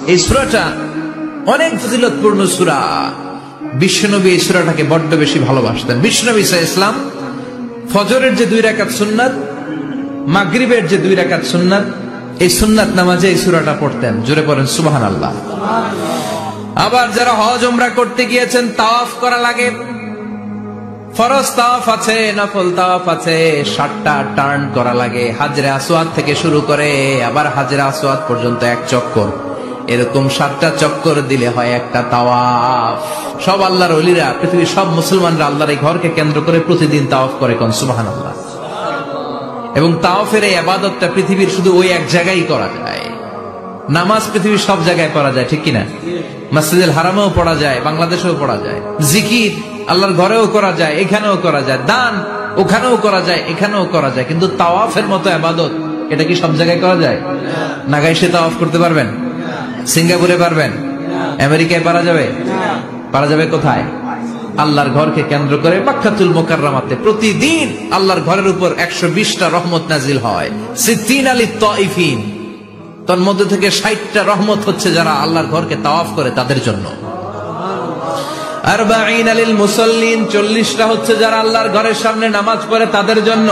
এই সূরাটা অনেক ফজিলতপূর্ণ সূরা। বিশ্বনবী এই সূরাটাকে বড্ড বেশি ভালোবাসতেন। বিশ্বনবী সাল্লাল্লাহু আলাইহি ওয়াসাল্লাম ফজরের যে 2 রাকাত সুন্নাত, মাগরিবের যে 2 রাকাত সুন্নাত, এই সুন্নাত নামাজে এই সূরাটা পড়তেন। জোরে পড়েন সুবহানাল্লাহ। আবার যারা হজ উমরা করতে গিয়েছেন, তাওয়াফ করা লাগে, ফরজ তাওয়াফ আছে, নফল তাওয়াফ আছে, 7টা টার্ন করা লাগে। হাজরে আসওয়াদ থেকে শুরু করে আবার হাজরে আসওয়াদ পর্যন্ত 1 চক্কর, এরকম 7টা চক্কর দিলে হয় একটা তাওয়াফ। সব আল্লাহর ওলিরা, পৃথিবীর সব মুসলমানরা আল্লাহর এই ঘরকে কেন্দ্র করে প্রতিদিন তাওয়াফ করে, কোন সুবহানাল্লাহ। এবং তাওয়াফের এই ইবাদতটা পৃথিবীর শুধু ওই এক জায়গায় করা যায়। নামাজ পৃথিবীর সব জায়গায় পড়া যায়, ঠিক কিনা? মসজিদুল হারামেও পড়া যায়, বাংলাদেশেও পড়া যায়। জিকির আল্লাহর ঘরেও করা যায়, এখানেও করা যায়। দান ওখানেও করা যায়, এখানেও করা যায়। কিন্তু তাওয়াফের মতো ইবাদত, এটা কি সব জায়গায় করা যায়? নাগাইশে তাওয়াফ করতে পারবেন? সিঙ্গাপুরে পারবেন? আমেরিকায় পারা যাবে? পারা যাবে কোথায়? আল্লাহর ঘরকে কেন্দ্র করে মক্কাতুল মুকাররমাতে প্রতিদিন আল্লাহর ঘরের উপর 120টা রহমত নাজিল হয়। 60 লিত তাইফিন, তার মধ্যে থেকে 60টা রহমত হচ্ছে যারা আল্লাহর ঘরকে তাওয়াফ করে তাদের জন্য। 40 লিল মুসাল্লিন, 40টা হচ্ছে যারা আল্লাহর ঘরের সামনে নামাজ পড়ে তাদের জন্য।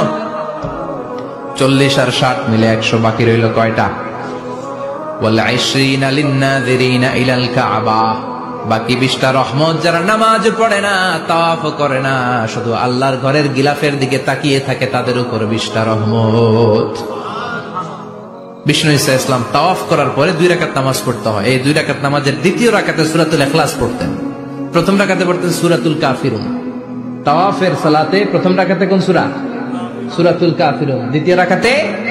40 আর 60 মিলে 100, বাকি রইল কয়টা? ওয়াল 20 লিন নাযিরিনা ইলাল কাবা, বাকি 20টা রহমত যারা নামাজ পড়ে না, তাওয়াফ করে না, শুধু আল্লাহর ঘরের গিলাফের দিকে তাকিয়ে থাকে, তাদের উপর 20টা রহমত। বিষ্ণু ঈসা ইসলাম তাওয়াফ করার পরে 2 রাকাত নামাজ পড়তে হয়। এই 2 রাকাত নামাজের দ্বিতীয় রাকাতে সূরাতুল ইখলাস পড়তেন, প্রথম রাকাতে পড়তেন সূরাতুল কাফিরুন। তাওয়াফের সালাতে প্রথম রাকাতে কোন সূরা? সূরাতুল কাফিরুন। দ্বিতীয় রাকাতে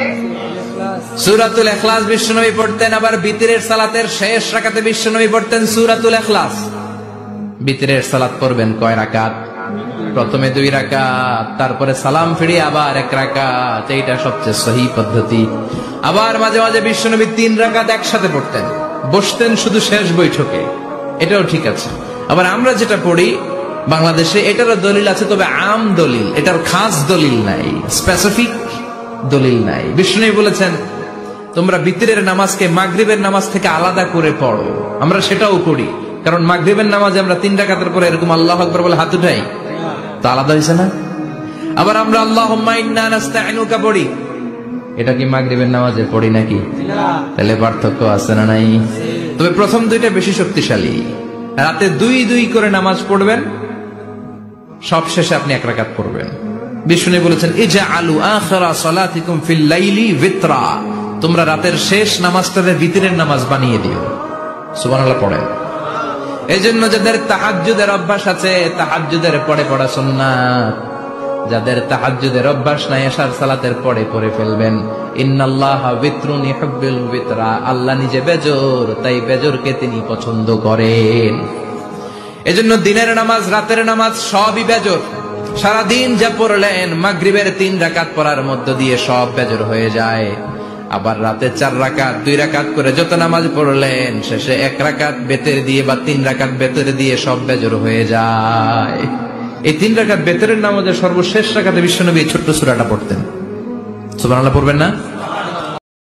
সূরাতুল ইখলাস বিশ্বনবী পড়তেন। আবার বিতরের সালাতের শেষ রাকাতে বিশ্বনবী পড়তেন সূরাতুল ইখলাস। বিতরের সালাত পড়বেন কয় রাকাত? প্রথমে 2 রাকাত, তারপরে সালাম ফিরিয়ে আবার 1 রাকাত। এইটা সবচেয়ে সহিহ পদ্ধতি। আবার মাঝে মাঝে বিশ্বনবী 3 রাকাত একসাথে পড়তেন, বসতেন শুধু শেষ বৈঠকে, এটাও ঠিক আছে। আবার আমরা যেটা পড়ি বাংলাদেশে, এটারও দলিল আছে, তবে আম দলিল, এটার খাস দলিল নাই, স্পেসিফিক দলিল নাই। বিষ্ণু বলেছেন তোমরা বিতরের নামাজকে মাগরিবের নামাজ থেকে আলাদা করে পড়ো। আমরা সেটাও করি, কারণ মাগরিবের নামাজে আমরা 3 রাকাতের পরে এরকম আল্লাহু আকবার বলে হাত উঠাই, তো আলাদা হয়েছে না? আবার আমরা আল্লাহুম্মা ইন্না নাস্তাইনুকা পড়ি, এটা কি মাগরিবের নামাজে পড়ি নাকি? তাহলে পার্থক্য আছে না নাই? তবে প্রথম 2টা বেশি শক্তিশালী। রাতে 2 করে নামাজ পড়বেন, সব শেষে আপনি 1 রাকাত পড়বেন। বিষ্ণু বলেছেন ইজআলু আখিরা সালাতিকুম ফিল লাইলি বিতরা, তোমরা রাতের শেষ নামাজটাকে বিতরের নামাজ বানিয়ে দিও। সুবহানাল্লাহ পড়েন। এজন্য যাদের তাহাজ্জুদের অভ্যাস আছে, তাহাজ্জুদের পড়ে পড়া সুন্নাত। যাদের তাহাজ্জুদের অভ্যাস নাই, এশার সালাতের পড়ে পড়ে ফেলবেন। ইন্নাল্লাহা বিতরুন ইউহিব্বুল বিতরা, আল্লাহ নিজে বেজর, তাই বেজরকে তিনি পছন্দ করেন। এজন্য দিনের নামাজ, রাতের নামাজ সবই বেজর। সারাদিন যা পড়লেন, মাগরিবের 3 রাকাত পড়ার মধ্য দিয়ে সব বেজর হয়ে যায়। আবার রাতে 4 রাকাত, 2 রাকাত করে যত নামাজ পড়লেন, শেষে 1 রাকাত বেতের দিয়ে বা 3 রাকাত বেতের দিয়ে সব বেজর হয়ে যায়। এই 3 রাকাত বেতরের নামাজের সর্বশেষ রাকাতে বিশ্বনবী এই ছোট্ট সূরাটা পড়তেন। সুবহানাল্লাহ পড়বেন না?